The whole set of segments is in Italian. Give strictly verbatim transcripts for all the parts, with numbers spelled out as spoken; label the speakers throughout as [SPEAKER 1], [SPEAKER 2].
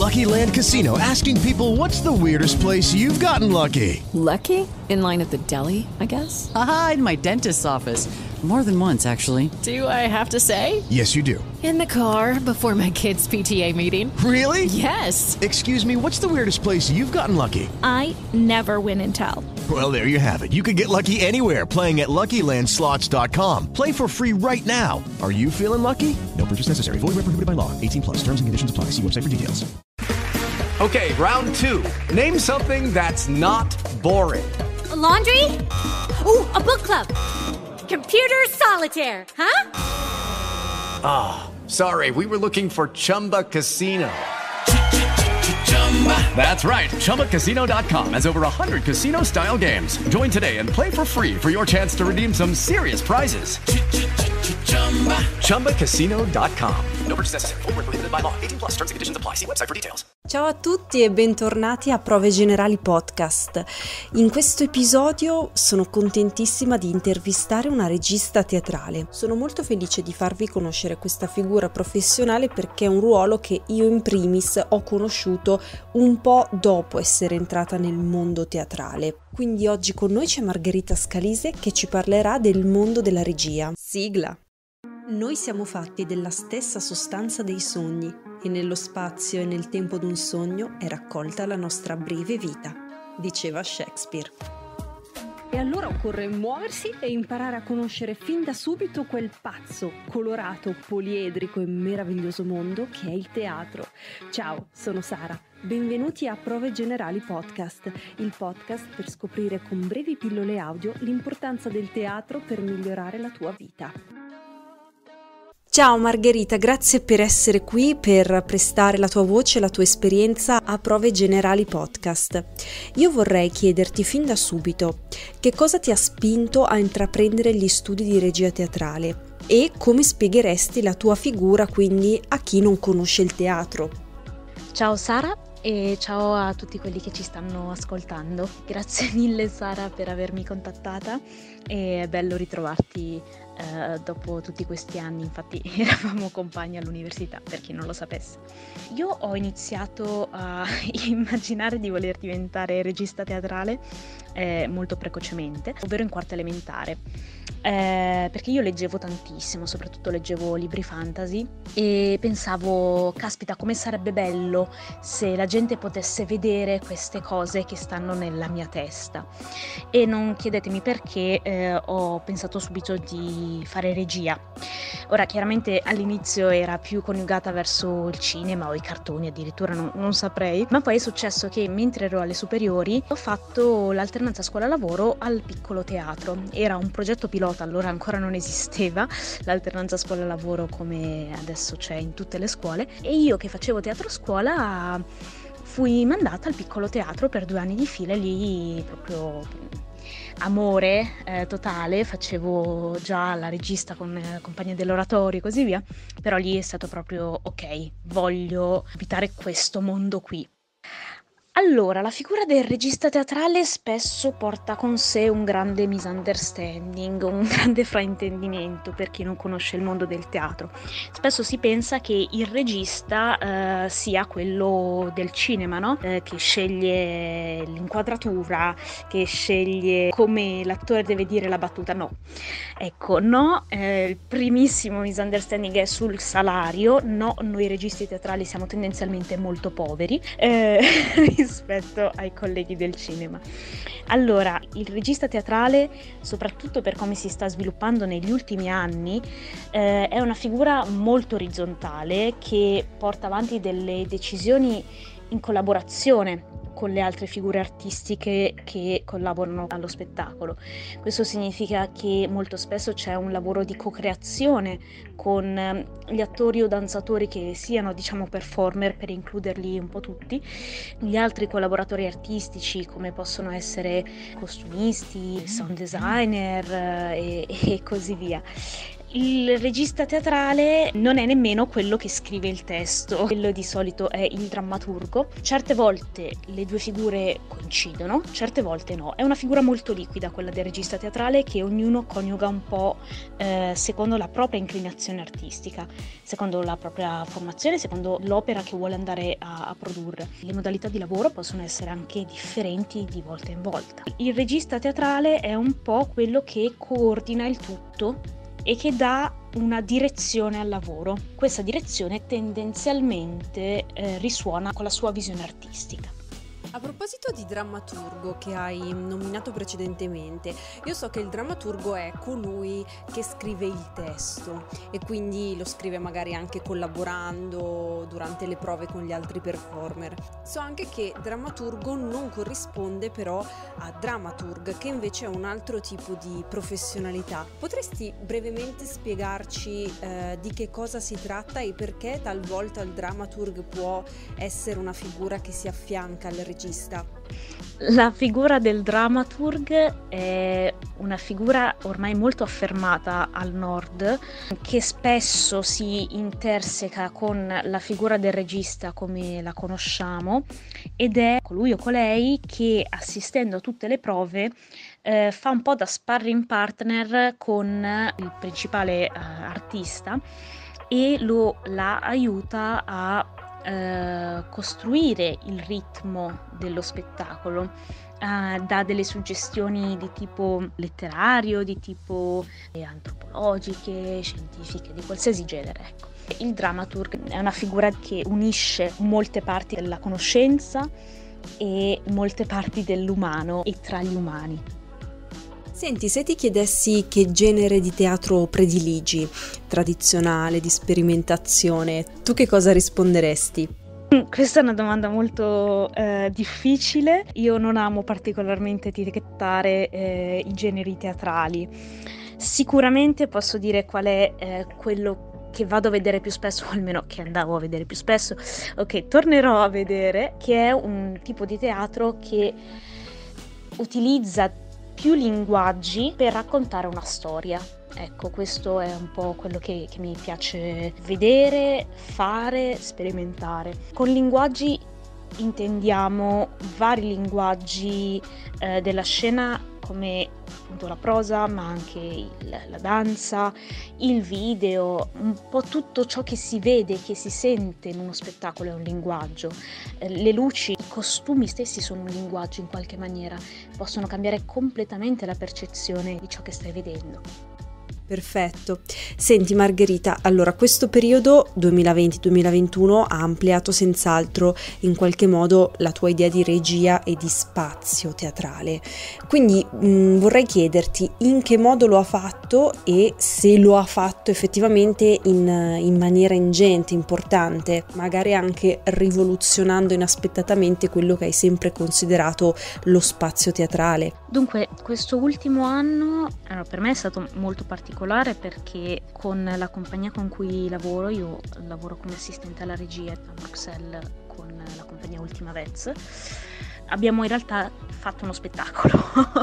[SPEAKER 1] Lucky Land Casino, asking people, what's the weirdest place you've gotten lucky?
[SPEAKER 2] Lucky? In line at the deli, I guess?
[SPEAKER 3] Aha, in my dentist's office. More than once, actually.
[SPEAKER 2] Do I have to say?
[SPEAKER 1] Yes, you do.
[SPEAKER 2] In the car before my kids' P T A meeting.
[SPEAKER 1] Really?
[SPEAKER 2] Yes.
[SPEAKER 1] Excuse me, what's the weirdest place you've gotten lucky?
[SPEAKER 4] I never win and tell.
[SPEAKER 1] Well, there you have it. You can get lucky anywhere, playing at Lucky Land Slots dot com. Play for free right now. Are you feeling lucky? No purchase necessary. Void where prohibited by law. eighteen plus. Terms and conditions apply. See website for details.
[SPEAKER 5] Okay, round two. Name something that's not boring.
[SPEAKER 6] A laundry? Ooh, a book club. Computer solitaire, huh?
[SPEAKER 5] Ah, oh, sorry. We were looking for Chumba Casino. That's right. Chumba Casino dot com has over one hundred casino-style games. Join today and play for free for your chance to redeem some serious prizes. Chumba Casino dot com. No purchase necessary. Void where prohibited by law. eighteen plus. Terms and conditions apply. See website for details.
[SPEAKER 7] Ciao a tutti e bentornati a Prove Generali Podcast. In questo episodio sono contentissima di intervistare una regista teatrale. Sono molto felice di farvi conoscere questa figura professionale perché è un ruolo che io in primis ho conosciuto un po' dopo essere entrata nel mondo teatrale. Quindi oggi con noi c'è Margherita Scalise che ci parlerà del mondo della regia. Sigla! Noi siamo fatti della stessa sostanza dei sogni e nello spazio e nel tempo d'un sogno è raccolta la nostra breve vita, diceva Shakespeare. E allora occorre muoversi e imparare a conoscere fin da subito quel pazzo, colorato, poliedrico e meraviglioso mondo che è il teatro. Ciao, sono Sara. Benvenuti a Prove Generali Podcast, il podcast per scoprire con brevi pillole audio l'importanza del teatro per migliorare la tua vita. Ciao Margherita, grazie per essere qui, per prestare la tua voce e la tua esperienza a Prove Generali Podcast. Io vorrei chiederti fin da subito che cosa ti ha spinto a intraprendere gli studi di regia teatrale e come spiegheresti la tua figura quindi a chi non conosce il teatro.
[SPEAKER 8] Ciao Sara e ciao a tutti quelli che ci stanno ascoltando. Grazie mille Sara per avermi contattata, è bello ritrovarti eh, dopo tutti questi anni, infatti eravamo compagni all'università per chi non lo sapesse. Io ho iniziato a immaginare di voler diventare regista teatrale eh, molto precocemente, ovvero in quarta elementare. Eh, perché io leggevo tantissimo, soprattutto leggevo libri fantasy e pensavo, caspita, come sarebbe bello se la gente potesse vedere queste cose che stanno nella mia testa. E non chiedetemi perché eh, ho pensato subito di fare regia. Ora, chiaramente all'inizio era più coniugata verso il cinema o i cartoni, addirittura non, non saprei, ma poi è successo che mentre ero alle superiori ho fatto l'alternanza scuola-lavoro al Piccolo Teatro. Era un progetto pilota, allora ancora non esisteva l'alternanza scuola-lavoro come adesso c'è in tutte le scuole, e io che facevo teatro scuola fui mandata al Piccolo Teatro per due anni di fila, e lì proprio amore eh, totale, facevo già la regista con eh, compagnia dell'oratorio e così via, però lì è stato proprio ok, voglio abitare questo mondo qui. Allora, la figura del regista teatrale spesso porta con sé un grande misunderstanding, un grande fraintendimento per chi non conosce il mondo del teatro. Spesso si pensa che il regista eh, sia quello del cinema, no? Eh, che sceglie l'inquadratura, che sceglie come l'attore deve dire la battuta. No, ecco, no, eh, il primissimo misunderstanding è sul salario. No, noi registi teatrali siamo tendenzialmente molto poveri eh, rispetto ai colleghi del cinema. Allora, il regista teatrale, soprattutto per come si sta sviluppando negli ultimi anni, eh, è una figura molto orizzontale che porta avanti delle decisioni in collaborazione con le altre figure artistiche che collaborano allo spettacolo. Questo significa che molto spesso c'è un lavoro di co-creazione con gli attori o danzatori che siano, diciamo, performer, per includerli un po' tutti, gli altri collaboratori artistici come possono essere costumisti, sound designer eh, e, e così via.
[SPEAKER 4] Il regista teatrale non è nemmeno quello che scrive il testo, quello di solito è il drammaturgo. Certe volte le due figure coincidono, certe volte no. È una figura molto liquida quella del regista teatrale, che ognuno coniuga un po' eh, secondo la propria inclinazione artistica, secondo la propria formazione, secondo l'opera che vuole andare a, a produrre. Le modalità di lavoro possono essere anche differenti di volta in volta. Il regista teatrale è un po' quello che coordina il tutto e che dà una direzione al lavoro. Questa direzione tendenzialmente eh, risuona con la sua visione artistica.
[SPEAKER 7] A proposito di drammaturgo che hai nominato precedentemente, io so che il drammaturgo è colui che scrive il testo e quindi lo scrive magari anche collaborando durante le prove con gli altri performer. So anche che drammaturgo non corrisponde però a dramaturg, che invece è un altro tipo di professionalità. Potresti brevemente spiegarci eh, di che cosa si tratta e perché talvolta il dramaturg può essere una figura che si affianca al regista?
[SPEAKER 4] La figura del dramaturg è una figura ormai molto affermata al nord, che spesso si interseca con la figura del regista come la conosciamo, ed è colui o colei che, assistendo a tutte le prove, eh, fa un po' da sparring partner con il principale eh, artista e lo la aiuta a Uh, costruire il ritmo dello spettacolo, uh, dà delle suggestioni di tipo letterario, di tipo eh, antropologiche, scientifiche, di qualsiasi genere, ecco. Il dramaturg è una figura che unisce molte parti della conoscenza e molte parti dell'umano e tra gli umani.
[SPEAKER 7] Senti, se ti chiedessi che genere di teatro prediligi, tradizionale, di sperimentazione, tu che cosa risponderesti?
[SPEAKER 4] Questa è una domanda molto eh, difficile. Io non amo particolarmente etichettare eh, i generi teatrali. Sicuramente posso dire qual è eh, quello che vado a vedere più spesso, o almeno che andavo a vedere più spesso, ok, tornerò a vedere, che è un tipo di teatro che utilizza più linguaggi per raccontare una storia. Ecco, questo è un po' quello che, che mi piace vedere, fare, sperimentare. Con linguaggi intendiamo vari linguaggi eh, della scena, come appunto la prosa, ma anche il, la danza, il video, un po' tutto ciò che si vede, che si sente in uno spettacolo è un linguaggio. Eh, le luci, i costumi stessi sono un linguaggio in qualche maniera, possono cambiare completamente la percezione di ciò che stai vedendo.
[SPEAKER 7] Perfetto. Senti Margherita, allora questo periodo duemilaventi duemilaventuno ha ampliato senz'altro in qualche modo la tua idea di regia e di spazio teatrale. Quindi mh, vorrei chiederti in che modo lo ha fatto e se lo ha fatto effettivamente in, in maniera ingente, importante, magari anche rivoluzionando inaspettatamente quello che hai sempre considerato lo spazio teatrale.
[SPEAKER 4] Dunque, questo ultimo anno allora, per me è stato molto particolare, perché con la compagnia con cui lavoro, io lavoro come assistente alla regia a Bruxelles con la compagnia Ultima Vez, abbiamo in realtà fatto uno spettacolo,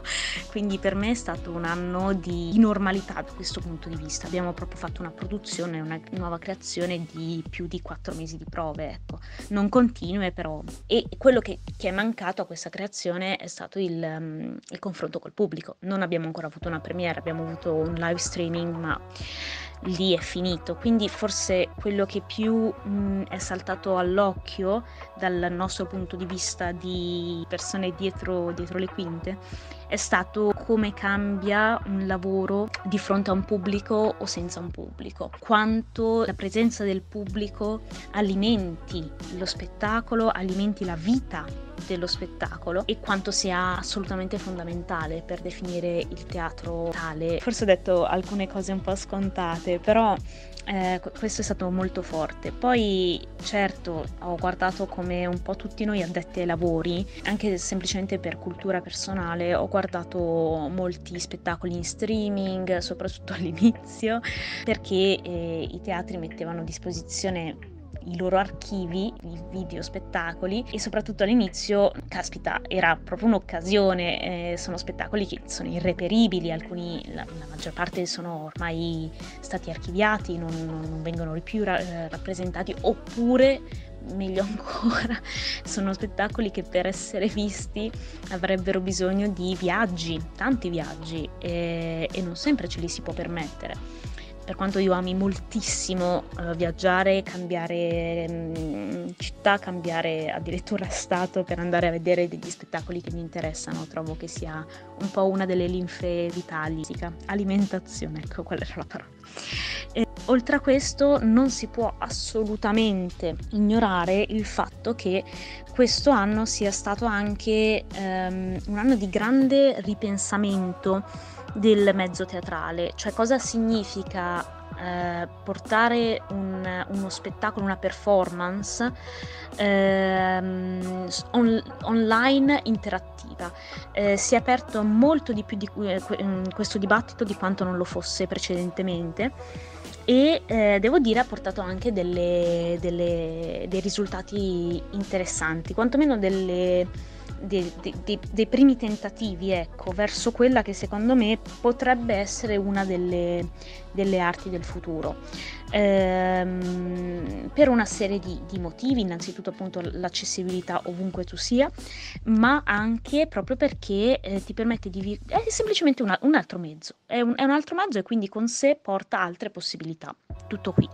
[SPEAKER 4] quindi per me è stato un anno di normalità da questo punto di vista. Abbiamo proprio fatto una produzione, una nuova creazione di più di quattro mesi di prove, ecco, non continue però. E quello che, che è mancato a questa creazione è stato il, um, il confronto col pubblico. Non abbiamo ancora avuto una premiere, abbiamo avuto un live streaming, ma lì è finito. Quindi forse quello che più mh, è saltato all'occhio dal nostro punto di vista di persone dietro, dietro le quinte è stato come cambia un lavoro di fronte a un pubblico o senza un pubblico, quanto la presenza del pubblico alimenti lo spettacolo, alimenti la vita dello spettacolo e quanto sia assolutamente fondamentale per definire il teatro tale. Forse ho detto alcune cose un po' scontate, però eh, questo è stato molto forte. Poi certo ho guardato come un po' tutti noi addetti ai lavori, anche semplicemente per cultura personale, ho guardato molti spettacoli in streaming, soprattutto all'inizio, perché eh, i teatri mettevano a disposizione i loro archivi, i video spettacoli, e soprattutto all'inizio, caspita, era proprio un'occasione, eh, sono spettacoli che sono irreperibili, alcuni, la, la maggior parte sono ormai stati archiviati, non, non vengono più ra- rappresentati, oppure meglio ancora sono spettacoli che per essere visti avrebbero bisogno di viaggi, tanti viaggi, e, e non sempre ce li si può permettere. Per quanto io ami moltissimo uh, viaggiare, cambiare mh, città, cambiare addirittura stato per andare a vedere degli spettacoli che mi interessano, trovo che sia un po' una delle linfe vitali, alimentazione, ecco, quella era la parola. E, oltre a questo non si può assolutamente ignorare il fatto che questo anno sia stato anche um, un anno di grande ripensamento del mezzo teatrale, cioè cosa significa eh, portare un, uno spettacolo, una performance ehm, on, online interattiva. Eh, si è aperto molto di più di eh, questo dibattito di quanto non lo fosse precedentemente, e eh, devo dire ha portato anche delle, delle, dei risultati interessanti, quantomeno delle Dei, dei, dei primi tentativi, ecco, verso quella che secondo me potrebbe essere una delle, delle arti del futuro, ehm, per una serie di, di motivi. Innanzitutto appunto l'accessibilità ovunque tu sia, ma anche proprio perché eh, ti permette di vi- è semplicemente una, un altro mezzo, è un, è un altro mezzo, e quindi con sé porta altre possibilità. Tutto qui.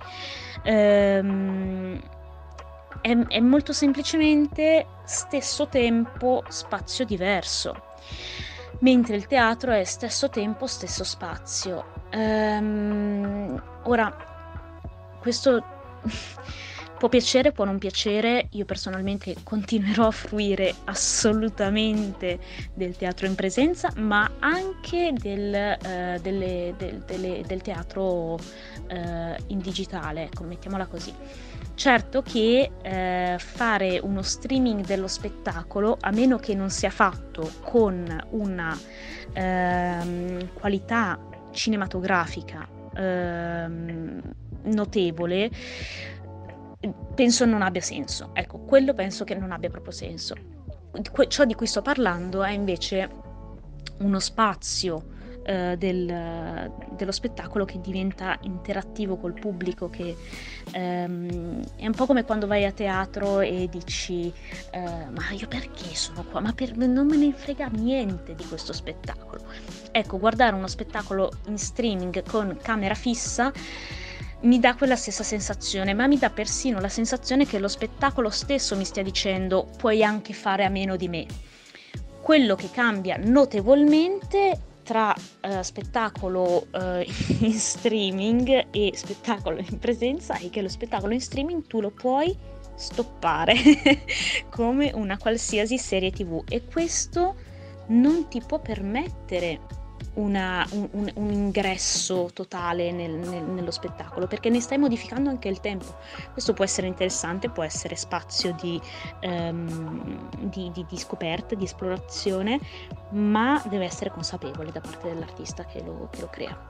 [SPEAKER 4] ehm, È, è molto semplicemente stesso tempo, spazio diverso, mentre il teatro è stesso tempo, stesso spazio. Ehm, ora, questo può piacere, può non piacere. Io personalmente continuerò a fruire assolutamente del teatro in presenza, ma anche del, eh, delle, del, delle, del teatro eh, in digitale, ecco, mettiamola così. Certo che eh, fare uno streaming dello spettacolo, a meno che non sia fatto con una ehm, qualità cinematografica ehm, notevole, penso non abbia senso. Ecco, quello penso che non abbia proprio senso. Que- ciò di cui sto parlando è invece uno spazio Uh, del, uh, dello spettacolo che diventa interattivo col pubblico, che um, è un po' come quando vai a teatro e dici uh, ma io perché sono qua? Ma per, non me ne frega niente di questo spettacolo. Ecco, guardare uno spettacolo in streaming con camera fissa mi dà quella stessa sensazione, ma mi dà persino la sensazione che lo spettacolo stesso mi stia dicendo puoi anche fare a meno di me. Quello che cambia notevolmente tra uh, spettacolo uh, in streaming e spettacolo in presenza è che lo spettacolo in streaming tu lo puoi stoppare come una qualsiasi serie tv, e questo non ti può permettere una, un, un, un ingresso totale nel, nel, nello spettacolo, perché ne stai modificando anche il tempo. Questo può essere interessante, può essere spazio di, um, di, di, di scoperta, di esplorazione, ma deve essere consapevole da parte dell'artista che lo, che lo crea.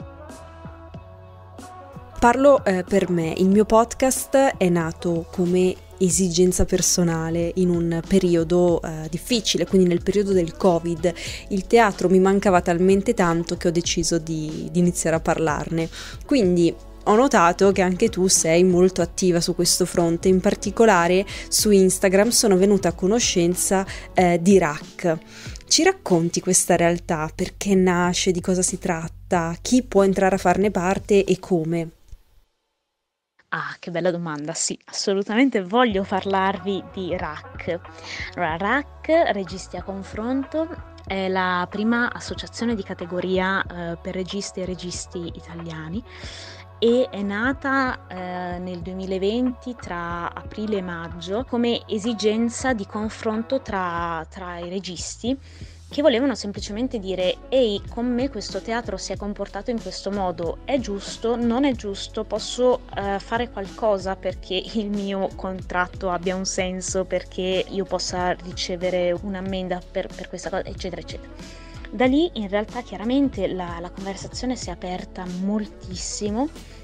[SPEAKER 7] Parlo eh, per me, il mio podcast è nato come esigenza personale in un periodo eh, difficile, quindi nel periodo del Covid. Il teatro mi mancava talmente tanto che ho deciso di, di iniziare a parlarne. Quindi ho notato che anche tu sei molto attiva su questo fronte, in particolare su Instagram sono venuta a conoscenza eh, di R A C. Ci racconti questa realtà? Perché nasce? Di cosa si tratta? Chi può entrare a farne parte e come?
[SPEAKER 4] Ah, che bella domanda, sì, assolutamente voglio parlarvi di R A C. Allora, R A C, Registi a Confronto, è la prima associazione di categoria eh, per registi e registi italiani, e è nata eh, nel duemilaventi tra aprile e maggio come esigenza di confronto tra, tra i registi che volevano semplicemente dire: ehi, con me questo teatro si è comportato in questo modo, è giusto, non è giusto, posso uh, fare qualcosa perché il mio contratto abbia un senso, perché io possa ricevere un'ammenda per, per questa cosa, eccetera eccetera. Da lì in realtà chiaramente la, la conversazione si è aperta moltissimo,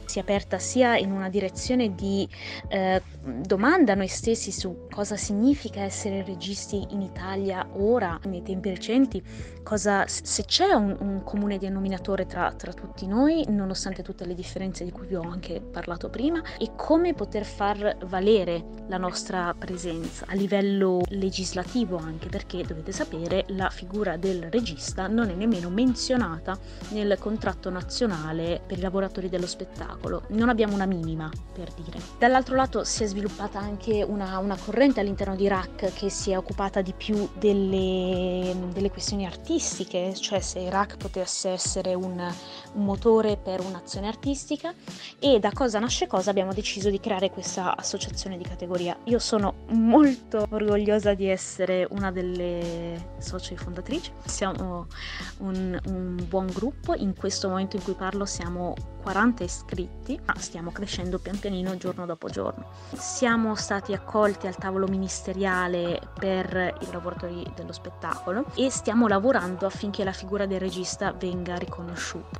[SPEAKER 4] si è aperta sia in una direzione di eh, domanda a noi stessi su cosa significa essere registi in Italia ora, nei tempi recenti, cosa, se c'è un, un comune denominatore tra, tra tutti noi, nonostante tutte le differenze di cui vi ho anche parlato prima, e come poter far valere la nostra presenza a livello legislativo, anche perché dovete sapere la figura del regista non è nemmeno menzionata nel contratto nazionale per i lavoratori dello spettacolo, non abbiamo una minima, per dire. Dall'altro lato si è sviluppata anche una, una corrente all'interno di R A C che si è occupata di più delle, delle questioni artistiche, cioè se R A C potesse essere un, un motore per un'azione artistica, e da cosa nasce cosa abbiamo deciso di creare questa associazione di categoria. Io sono molto orgogliosa di essere una delle socie fondatrici, siamo un, un buon gruppo, in questo momento in cui parlo siamo quaranta iscritti, ma stiamo crescendo pian pianino giorno dopo giorno. Siamo stati accolti al tavolo ministeriale per i lavoratori dello spettacolo e stiamo lavorando affinché la figura del regista venga riconosciuta.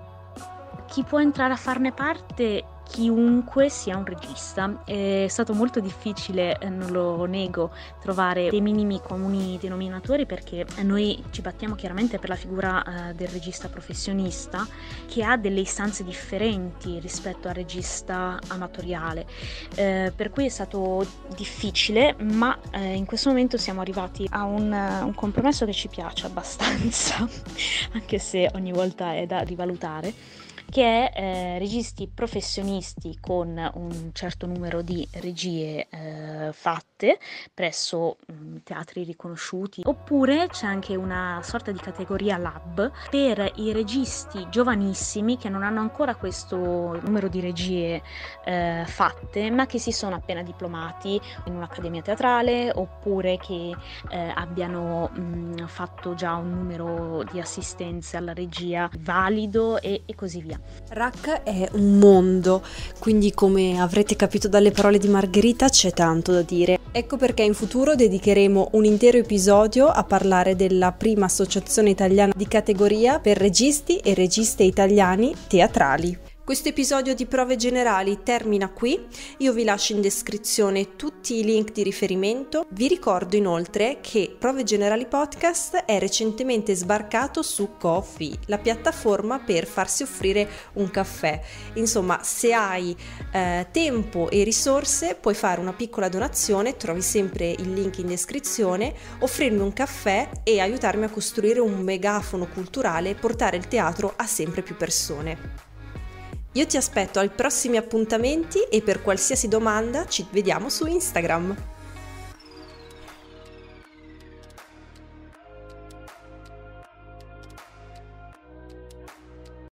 [SPEAKER 4] Chi può entrare a farne parte? Chiunque sia un regista. È stato molto difficile, non lo nego, trovare dei minimi comuni denominatori, perché noi ci battiamo chiaramente per la figura eh, del regista professionista, che ha delle istanze differenti rispetto al regista amatoriale, eh, per cui è stato difficile, ma eh, in questo momento siamo arrivati a un, un compromesso che ci piace abbastanza, anche se ogni volta è da rivalutare, che è eh, registi professionisti con un certo numero di regie eh, fatte presso mh, teatri riconosciuti, oppure c'è anche una sorta di categoria lab per i registi giovanissimi che non hanno ancora questo numero di regie eh, fatte, ma che si sono appena diplomati in un'accademia teatrale, oppure che eh, abbiano mh, fatto già un numero di assistenze alla regia valido e, e così via.
[SPEAKER 7] R A C è un mondo, quindi come avrete capito dalle parole di Margherita c'è tanto da dire. Ecco perché in futuro dedicheremo un intero episodio a parlare della prima associazione italiana di categoria per registi e registe italiani teatrali. Questo episodio di Prove Generali termina qui, io vi lascio in descrizione tutti i link di riferimento. Vi ricordo inoltre che Prove Generali Podcast è recentemente sbarcato su Ko-fi, la piattaforma per farsi offrire un caffè. Insomma, se hai eh, tempo e risorse puoi fare una piccola donazione, trovi sempre il link in descrizione, offrirmi un caffè e aiutarmi a costruire un megafono culturale e portare il teatro a sempre più persone. Io ti aspetto ai prossimi appuntamenti e per qualsiasi domanda ci vediamo su Instagram.